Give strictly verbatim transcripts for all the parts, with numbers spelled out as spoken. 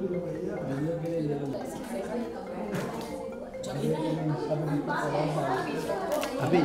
अभी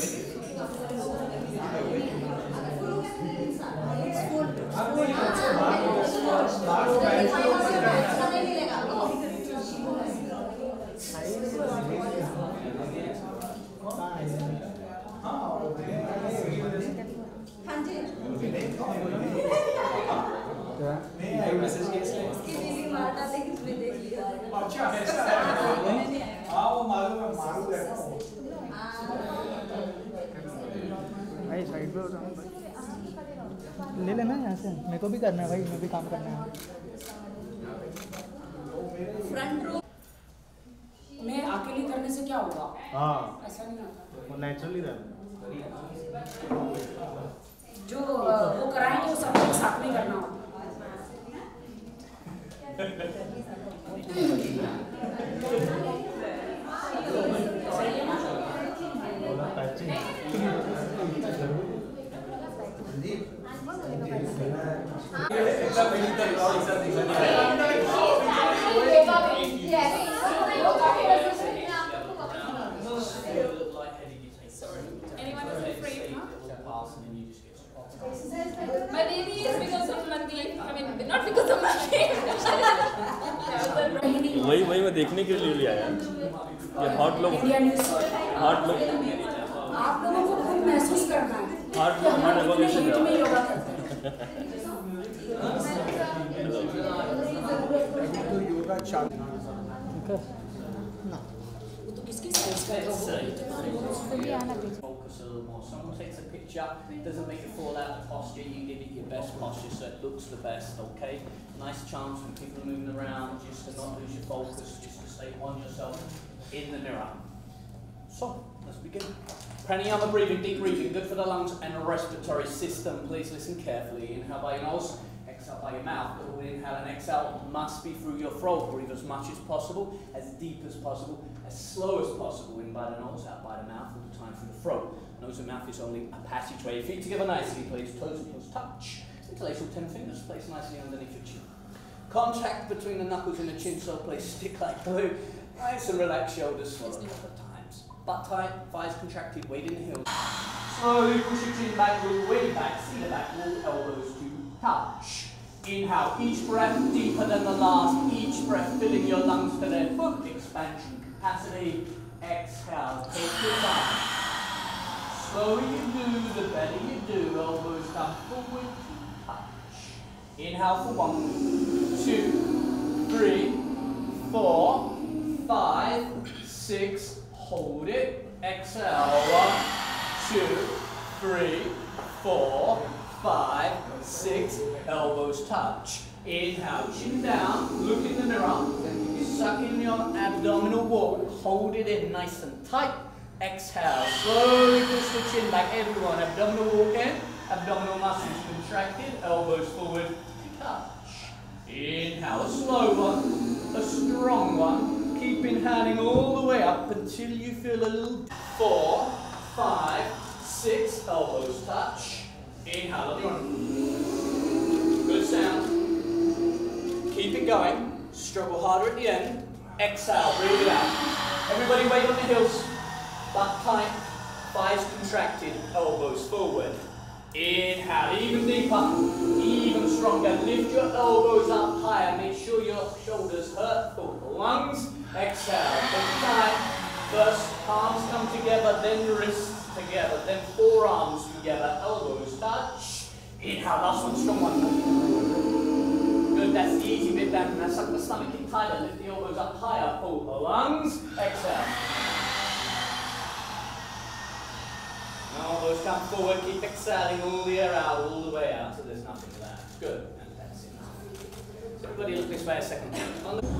भाई साइड पे हो जाओ भाई, ले लेना यहाँ से, मेरे को भी करना है भाई, मैं भी काम करना है। फ्रंट रो में अकेले करने से क्या होगा? हाँ ऐसा नहीं होता, वो नेचुरली रहना। जो वो कराएंगे वो सब एक साथ में करना होता। My baby is because of Mandeep. I mean, not because of Mandeep. वही वही मैं देखने के लिए लिया यार, ये हॉट लोग, हॉट लोग, आप लोगों को खुद महसूस करना है, हॉट लोग हॉट लोग ऐसे हीट में योगा करते हैं। तो योगा चालू ना, वो तो किसकी साइज का है? Focus a little more. Someone takes a picture, doesn't make it fall out of posture, you give it your best posture so it looks the best, okay? Nice chance when people are moving around, just to not lose your focus, just to stay on yourself in the mirror. So, let's begin. Pranayama breathing, deep breathing, good for the lungs and the respiratory system. Please listen carefully. Inhale by your nose, exhale by your mouth. All inhale and exhale must be through your throat. Breathe as much as possible, as deep as possible, as slow as possible. In by the nose, out by the mouth, all the time through the throat. Nose and mouth is only a passageway. Feet together nicely, please. Toes and heels touch. Interlace all ten fingers, place nicely underneath your chin. Contact between the knuckles and the chin, so place stick like glue. Nice and relax shoulders, swallow a couple of times. Butt tight, thighs contracted, weight in the heels. Slowly push your chin back, roll way back, see the back wall, elbows to touch. Inhale, each breath deeper than the last. Each breath filling your lungs to their full expansion capacity. Exhale, take your time. Slower you do, the better you do. Elbows come forward to touch. Inhale for one, two, three, four, five, six. Hold it. Exhale. One, two, three, four, five, six. Elbows touch. Inhale, chin down. Look in the mirror. Suck in your abdominal wall. Hold it in nice and tight. Exhale. Slowly push the chin back. Everyone. Abdominal walk in. Abdominal muscles contracted. Elbows forward to touch. Inhale. A slow one. A strong one. Keep inhaling all the way up until you feel a little. Four, five, six. Elbows touch. Inhale. Good sound. Keep it going. Struggle harder at the end. Exhale. Breathe it out. Everybody weight on the heels. Butt tight. Thighs contracted. Elbows forward. Inhale. Even deeper. Even stronger. Lift your elbows up higher. Make sure your shoulders hurt. Full lungs. Exhale. Take time. First, palms come together, then wrists together, then forearms together, elbows touch. Inhale, last one, strong one. Good, that's the easy bit down. Now suck the stomach in tighter, lift the elbows up higher, pull the lungs, exhale. Elbows come forward, keep exhaling all the air out, all the way out, so there's nothing left. Good, and that's enough. So everybody look this way a second. On the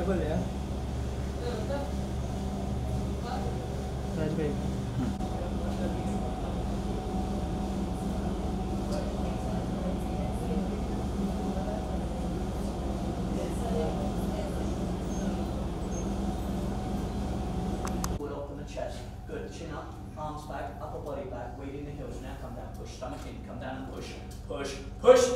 careful, yeah. That's great. Wood open the chest. Good. Chin up, arms back, upper body back, weight in the heels. Now come down, push, stomach in, come down and push. Push, push.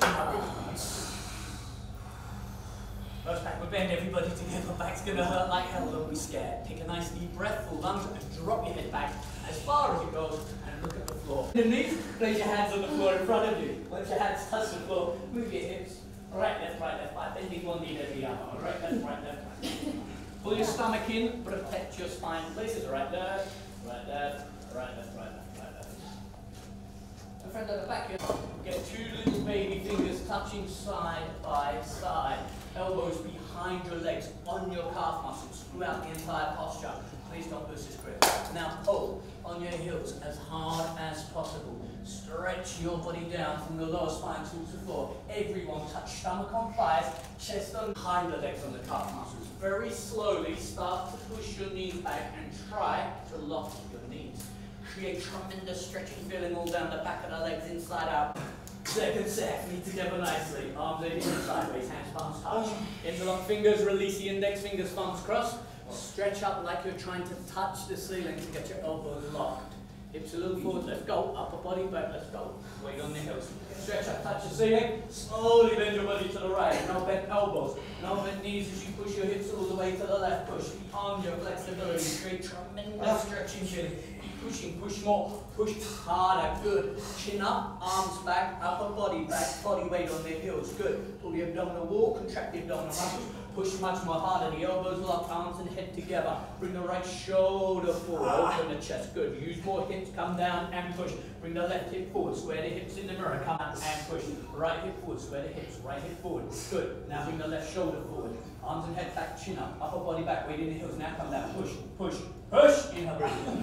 First backward bend, everybody together. Back's gonna hurt like hell, don't be scared. Take a nice deep breath, full lungs, and drop your head back as far as it goes, and look at the floor. Underneath, place your hands on the floor in front of you. Once your hands touch the floor, move your hips. Right, left, right, left, right. Bending one knee, every other. Right, left, right, left, right. Pull your stomach in, protect your spine. Places right, left, right, left, right, left, right, left, right, left. And friend at the back here, get two little baby fingers touching side by side. Elbows behind your legs, on your calf muscles, throughout the entire posture. Please don't lose this grip. Now pull on your heels as hard as possible. Stretch your body down from the lower spine towards the floor. Everyone touch stomach on thighs, chest on, behind the legs on the calf muscles. Very slowly start to push your knees back and try to lock your knees. Create tremendous stretching feeling all down the back of the legs, inside out. Second set, feet together nicely. Arms over sideways, hands, palms touch. Interlock fingers, release the index fingers, thumbs crossed. Stretch up like you're trying to touch the ceiling to get your elbows locked. Hips a little forward, let's go. Upper body back, let's go. Weight on the heels. Stretch up, touch the ceiling. Slowly bend your body to the right. No bent elbows. No bent knees as you push your hips all the way to the left. Push on your flexibility. Create tremendous stretching feeling. Keep pushing, push more. Push harder, good. Chin up, arms back, upper body back, body weight on the heels. Good. Pull the abdominal wall, contract the abdominal muscles. Push much more harder, the elbows locked, arms and head together. Bring the right shoulder forward, open the chest, good. Use more hips, come down and push. Bring the left hip forward, square the hips in the mirror, come down and push. Right hip forward, square the hips, right hip forward, good. Now bring the left shoulder forward. Arms and head back, chin up, upper body back, weight in the heels, now come down, push, push, push. Inhale, breathe.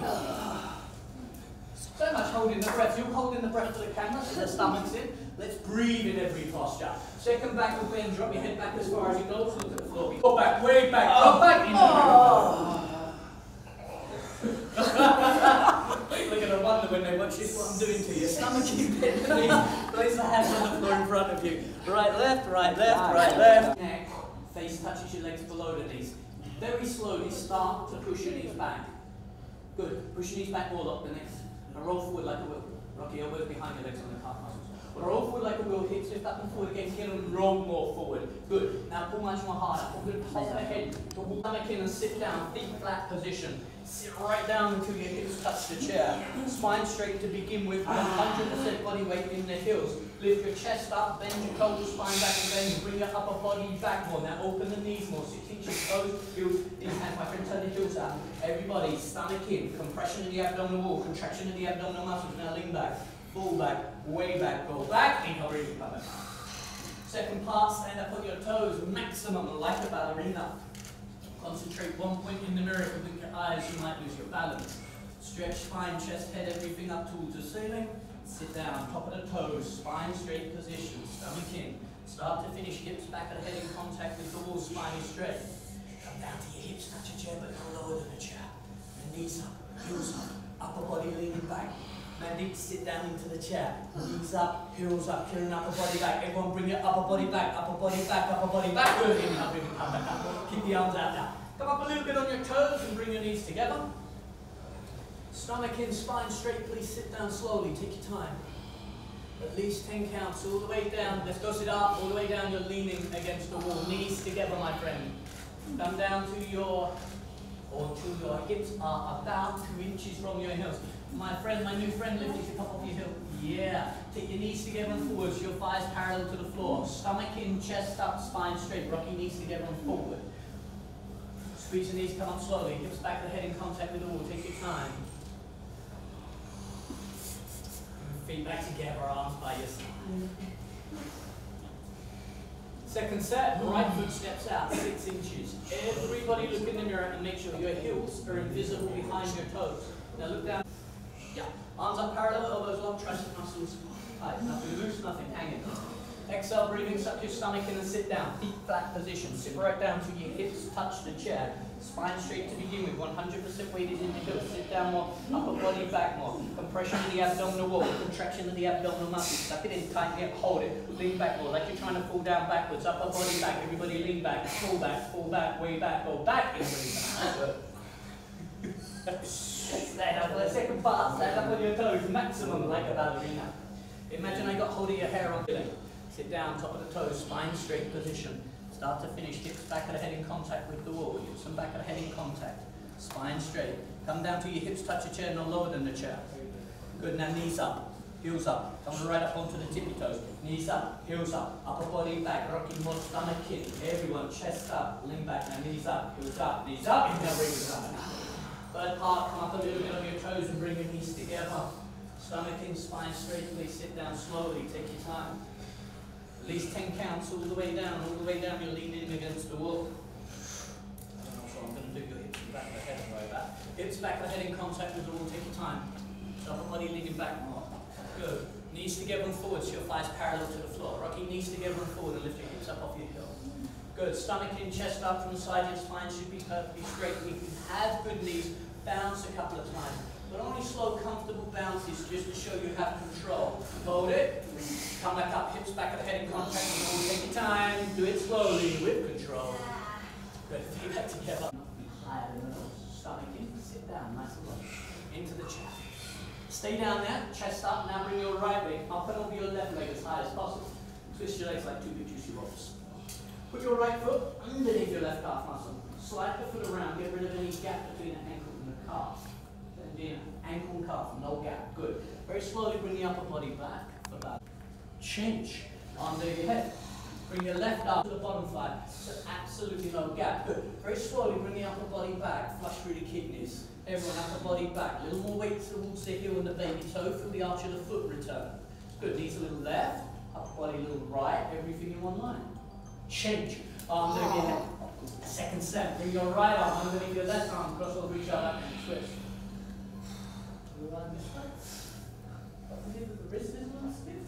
So much holding the breath. You're holding the breath for the camera, so the stomach's in. Let's breathe in every posture. Second backward bend, drop your head back as far as you go, so look at the floor. Go back, way back, go back, inhale. Look at the wonder when they watch this, what I'm doing to you. Stomach in bend, please. Place the hands on the floor in front of you. Right, left, right, left, right, left. Neck, face touches your legs below the knees. Very slowly start to push your knees back. Good. Push your knees back more up the next. And roll forward like a wheel. Rock your elbows behind your legs on the calf muscles. Roll forward like a wheel, hips lift up and forward again, heel and roll more forward. Good. Now pull much more harder. Good. Hold the head, stomach in and sit down, feet flat position. Sit right down until your hips touch the chair. Spine straight to begin with, one hundred percent body weight in the heels. Lift your chest up, bend your total spine back and bend. Bring your upper body back more. Now open the knees more. Six inches, toes, heels, these hands. My friend, turn the heels out. Everybody, stomach in. Compression in the abdominal wall. Contraction in the abdominal muscles. Now lean back. Fall back. Way back. Go back. Inhale, breathe. Come back. Second part, stand up on your toes. Maximum, like a ballerina. Concentrate one point in the mirror. If you blink your eyes, you might lose your balance. Stretch spine, chest, head, everything up towards the ceiling. Sit down, top of the toes, spine straight position, stomach in. Start to finish, hips back at the head in contact with the wall, spine is straight. Come down to your hips, touch your chair, but go lower than the chair. And knees up, heels up, upper body leaning back. Now deep, sit down into the chair. Knees up, heels up, clearing upper body back. Everyone bring your upper body back, upper body back, upper body back. Good, inhale, bring it up, back up. Keep the arms out now. Come up a little bit on your toes and bring your knees together. Stomach in, spine straight, please sit down slowly, take your time. At least ten counts, all the way down. Let's go sit up, all the way down, you're leaning against the wall. Knees together, my friend. Come down to your, or to your hips are about two inches from your heels. My friend, my new friend, lift your top of your heel. Yeah. Take your knees together and forwards, your thighs parallel to the floor. Stomach in, chest up, spine straight. Rock your knees together and forward. Squeeze the knees, come up slowly. Hips back, the head in contact with the wall. Take your time. Feet back together, arms by your side. Second set, right foot steps out, six inches. Everybody look in the mirror and make sure your heels are invisible behind your toes. Now look down. Yeah. Arms up parallel, elbows locked, tricep muscles tight. Nothing loose, nothing hanging. Exhale, breathing, suck your stomach in and sit down. Feet flat position. Sit right down to your hips touch the chair. Spine straight to begin with. one hundred percent weighted in the hips. Sit down more. Upper body back more. Compression of the abdominal wall. Contraction of the abdominal muscles. Suck it in, tighten it, hold it. Lean back more. Like you're trying to fall down backwards. Upper body back. Everybody lean back. Fall back. Fall back. Way back. Go back. And way back. Stand up for the second part. Stand up on your toes. Maximum like a ballerina. Imagine I got hold of your hair on your leg. Sit down, top of the toes, spine straight position. Start to finish, hips back of the head in contact with the wall. Hips and back of the head in contact. Spine straight. Come down to your hips, touch the chair, no lower than the chair. Good, now knees up, heels up. Come right up onto the tippy toes. Knees up, heels up, upper body back, rocking more stomach in. Everyone, chest up, lean back, now knees up, heels up, knees up, and now bring it up. Third part, come up a little bit on your toes and bring your knees together. Stomach in, spine straight, please sit down slowly, take your time. At least ten counts all the way down, all the way down, you're leaning against the wall. So I'm going to do your hips and back of the head right back. Hips back of the head in contact with the wall, take your time. So upper body leaning back more. Good. Knees together and forward so your thighs parallel to the floor. Rock your knees together and forward and lift your hips up off your heel. Good. Stomach in, chest up from the side, your spine should be perfectly straight. If you have good knees, bounce a couple of times. But only slow, comfortable bounces just to show you have control. Hold it. Come back up, hips back of the head in contact. Take your time. Do it slowly with control. Good. Feet back together. Higher than the nose. Stomach in. Sit down. Nice and low. Into the chair. Stay down there. Chest up. Now bring your right leg up and over your left leg as high as possible. Twist your legs like two big juicy rolls. Put your right foot underneath your left calf muscle. Slide the foot around. Get rid of any gap between the ankle and the calf. In, ankle and calf, no gap, good. Very slowly bring the upper body back for that. Change, under your head. Bring your left arm to the bottom thigh, so absolutely no gap, good. Very slowly bring the upper body back, flush through the kidneys. Everyone, upper body back, a little more weight towards the heel and the baby toe, feel the arch of the foot return. Good, knees a little left, upper body a little right, everything in one line. Change, arm under your head. Second step, bring your right arm underneath your left arm, cross over each other and twist. The wrist is one stiff.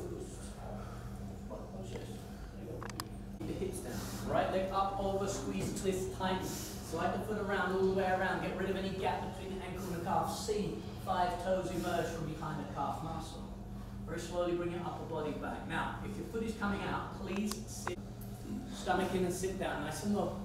The hips down. Right leg up, over, squeeze, twist, tighten. Slide the foot around, all the way around. Get rid of any gap between the ankle and the calf. See five toes emerge from behind the calf muscle. Very slowly bring your upper body back. Now, if your foot is coming out, please sit. Stomach in and sit down, nice and low.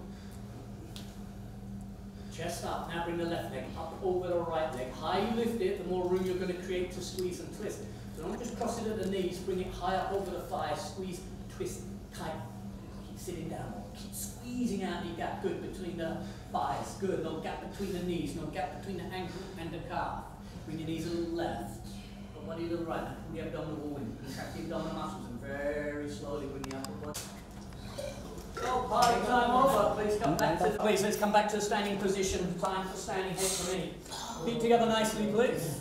Chest up, now bring the left leg up over the right leg. Higher you lift it, the more room you're going to create to squeeze and twist. So don't just cross it at the knees, bring it higher over the thighs, squeeze, twist, tight. Keep sitting down more, keep squeezing out the gap, good, between the thighs, good. No gap between the knees, no gap between the ankle and the calf. Bring your knees a little left, the body a little right, now pull the abdominal wall in. Contract the abdominal muscles and very slowly bring the upper body. Oh, party time over. Please come back to please let's come back to the standing position. Time for standing head for me. Feet together nicely, please.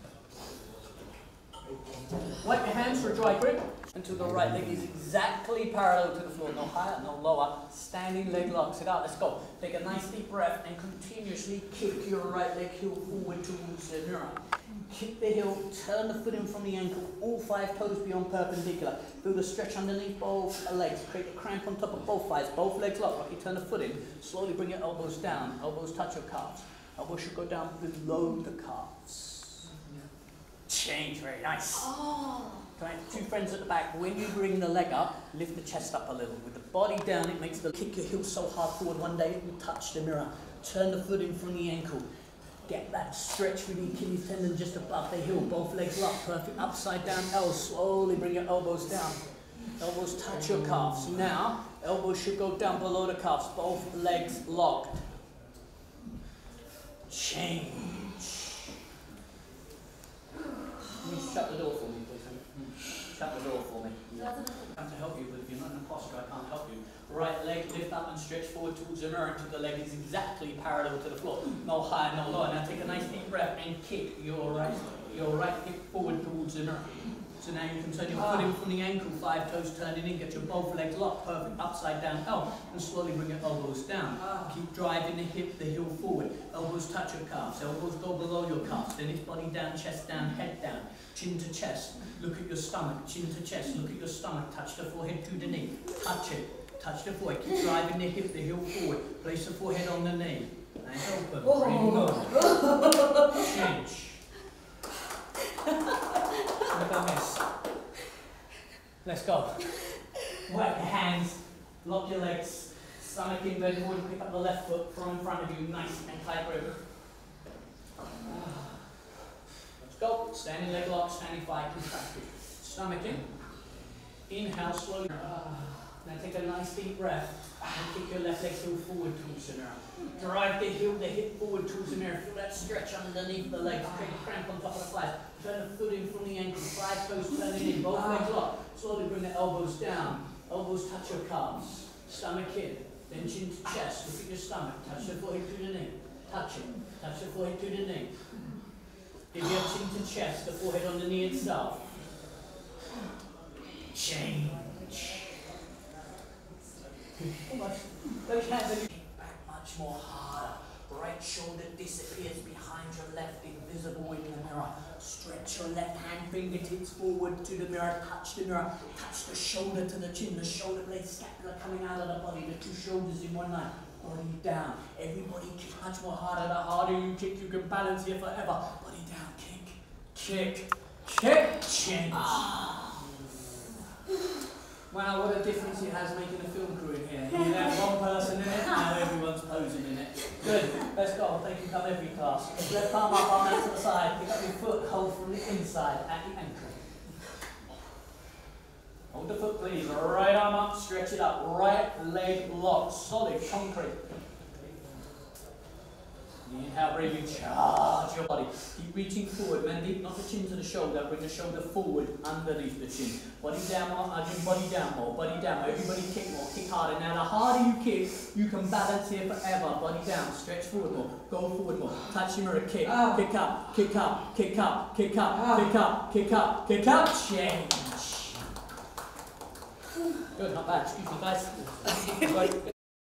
Wipe your hands for a dry grip. Until the right leg is exactly parallel to the floor. No higher, no lower. Standing leg lock. Sit out. Let's go. Take a nice deep breath and continuously kick your right leg heel forward towards the mirror. Kick the heel, turn the foot in from the ankle, all five toes beyond perpendicular. Feel the stretch underneath both legs. Create a cramp on top of both thighs. Both legs lock. Rocky, turn the foot in. Slowly bring your elbows down. Elbows touch your calves. Elbows should go down below the calves. Change. Very nice. Oh. Right, two friends at the back. When you bring the leg up, lift the chest up a little. With the body down, it makes the kick your heel so hard forward. One day it will touch the mirror. Turn the foot in from the ankle. Get that stretch with the Achilles tendon just above the heel. Both legs locked. Perfect. Upside down L. Slowly bring your elbows down. Elbows touch your calves. Now, elbows should go down below the calves. Both legs locked. Change. Can you shut the door for me, please? Shut the door for me. I'm to help you, but if you're not in a posture, I can't help you. Right leg lift up and stretch forward towards the mirror until the leg is exactly parallel to the floor. No higher, no lower. Now take a nice deep breath and kick your right, your right hip forward towards the mirror. So now you can turn your foot in from the ankle, five toes turning in, get your both legs locked, perfect upside down L, and slowly bring your elbows down. Keep driving the hip, the heel forward. Elbows touch your calves, elbows go below your calves. Then it's body down, chest down, head down, chin to chest. Look at your stomach, chin to chest, look at your stomach, touch the forehead to the knee. Touch it, touch the forehead, keep driving the hip, the heel forward. Place the forehead on the knee. Nice open, breathe good. Change. Look at this. Let's go. Wipe your hands, lock your legs, stomach in, bend forward, pick up the left foot, throw in front of you, nice and tight grip. Let's go. Standing leg lock, standing five, contracted. Stomach in. Inhale slowly. Now take a nice deep breath and kick your left leg heel forward towards the mirror. Drive the heel, the hip forward towards the mirror. Feel that stretch underneath the legs. Create a cramp on top of the thighs. Turn the foot in from the ankle. Five toes turning in. Both legs locked. Slowly bring the elbows down. Elbows touch your calves. Stomach in. Then chin to chest. Look at your stomach. Touch the forehead to the knee. Touch it. Touch the forehead to the knee. Give your chin to chest. The forehead on the knee itself. Change. Those hands are back much more harder. Right shoulder disappears behind your left, invisible in the mirror. Stretch your left hand fingertips forward to the mirror. Touch the mirror. Touch the shoulder to the chin. The shoulder blade scapula coming out of the body. The two shoulders in one line. Body down. Everybody kick much more harder. The harder you kick, you can balance here forever. Body down. Kick. Kick. Kick. Change. Wow, what a difference it has making a film crew in here. You have one person in it, now everyone's posing in it. Good, let's go. Thank you, come every class. Left arm up, arm out to the side. Pick up your foot, hold from the inside at the ankle. Hold the foot, please. Right arm up, stretch it up. Right leg locked, solid, concrete. Inhale, breathing, charge your body. Keep reaching forward, bend deep, not the chin to the shoulder, bring the shoulder forward underneath the chin. Body down more, urging body down more, body down more. Everybody kick more, kick harder. Now the harder you kick, you can balance here forever. Body down, stretch forward more, go forward more. Touch your mirror, kick, oh. kick up, kick up, kick up, kick up, oh. kick up, kick up, kick up, change. Good, not bad, excuse me guys. Right.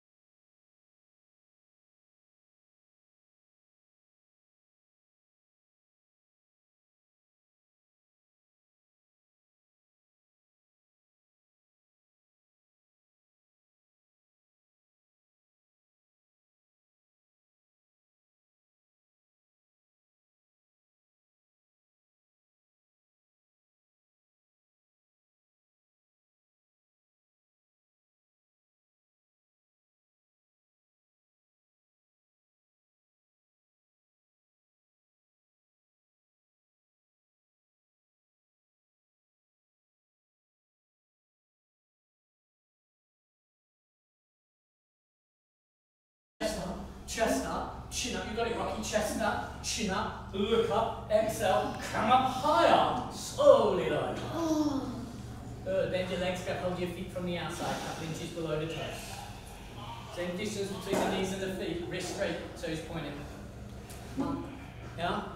Chest up, chin up, you got it Rocky, chest up, chin up, look up, exhale, come up higher, slowly lower. Good, bend your legs, grab hold of your feet from the outside, a couple inches below the chest. Same distance between the knees and the feet, wrist straight, toes pointing. Yeah?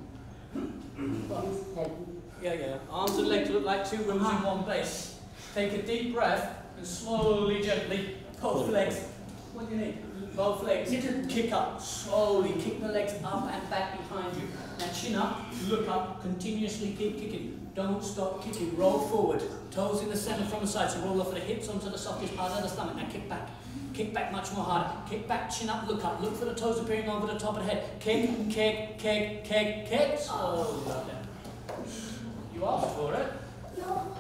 Yeah, yeah. Arms and legs look like two rooms in one base. Take a deep breath and slowly, gently, both legs. What do you need? Both legs, kick up, slowly, kick the legs up and back behind you. Now chin up, look up, continuously keep kicking. Don't stop kicking, roll forward. Toes in the center from the side, so roll off the hips onto the softest part of the stomach. Now kick back, kick back much more harder. Kick back, chin up, look up. Look for the toes appearing over the top of the head. Kick, kick, kick, kick, kick. Slowly down. You asked for it. No.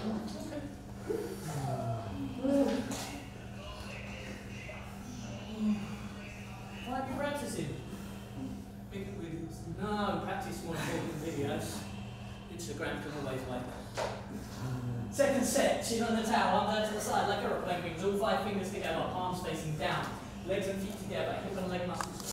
Okay. Why are you practicing? No, practice more important videos. Instagram can always wait. Second set, chin on the towel, arms out to the side like aeroplane wings, all five fingers together, palms facing down, legs and feet together, hip and leg muscles.